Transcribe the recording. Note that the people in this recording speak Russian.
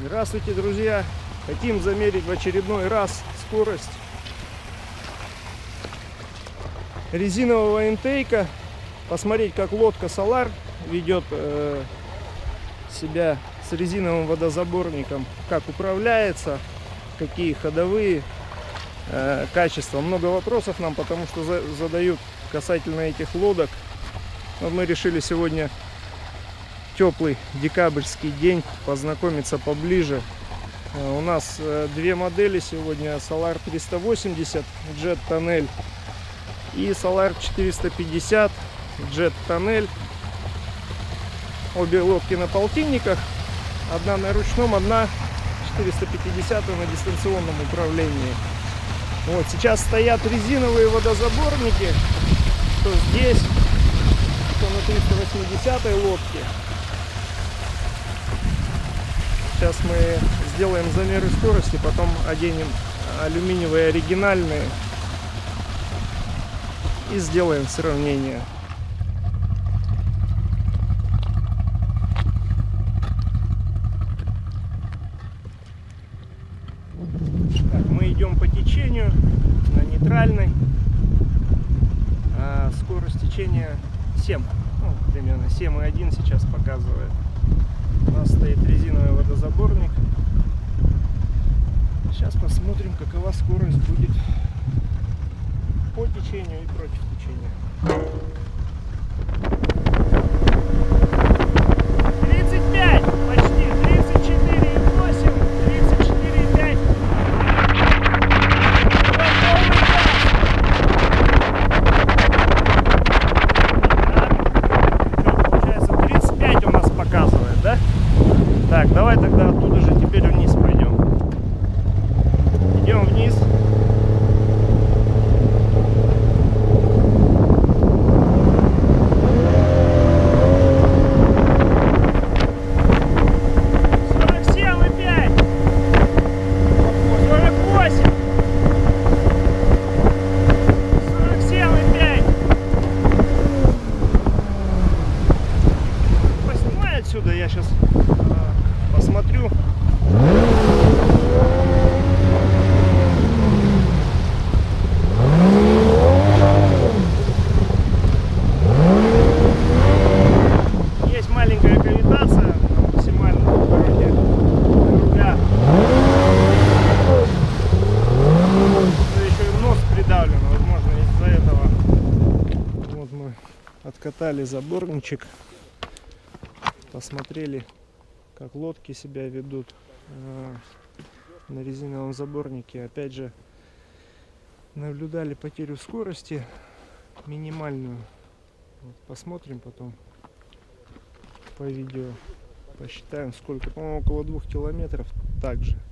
Здравствуйте, друзья! Хотим замерить в очередной раз скорость резинового интейка, посмотреть, как лодка Solar ведет себя с резиновым водозаборником, как управляется, какие ходовые качества. Много вопросов нам, потому что задают касательно этих лодок. Но мы решили сегодня, теплый декабрьский день, познакомиться поближе. У нас две модели сегодня: Solar 380 Jet Tonnel и Solar 450 Jet Tonnel. Обе лодки на полтинниках, одна на ручном, одна 450 на дистанционном управлении. Вот сейчас стоят резиновые водозаборники, что здесь, что на 380 лодке. Сейчас мы сделаем замеры скорости, потом оденем алюминиевые оригинальные и сделаем сравнение. Так, мы идем по течению на нейтральной. Скорость течения 7, ну, примерно 7,1 сейчас показывает. У нас стоит резиновый водозаборник. Сейчас посмотрим, какова скорость будет по течению и против течения. 35, почти 34,8, 34,5. Получается 35 у нас показывает, да? Так, давай тогда оттуда же теперь вниз пойдем. Идем вниз. Отсюда я сейчас посмотрю. Есть маленькая кавитация максимально в дороге руля. Но еще и нос придавлен, возможно, из-за этого. Вот мы откатали заборничек. Посмотрели, как лодки себя ведут на резиновом заборнике. Опять же, наблюдали потерю скорости минимальную. Вот, посмотрим потом по видео, посчитаем сколько, по-моему, около 2 километров также.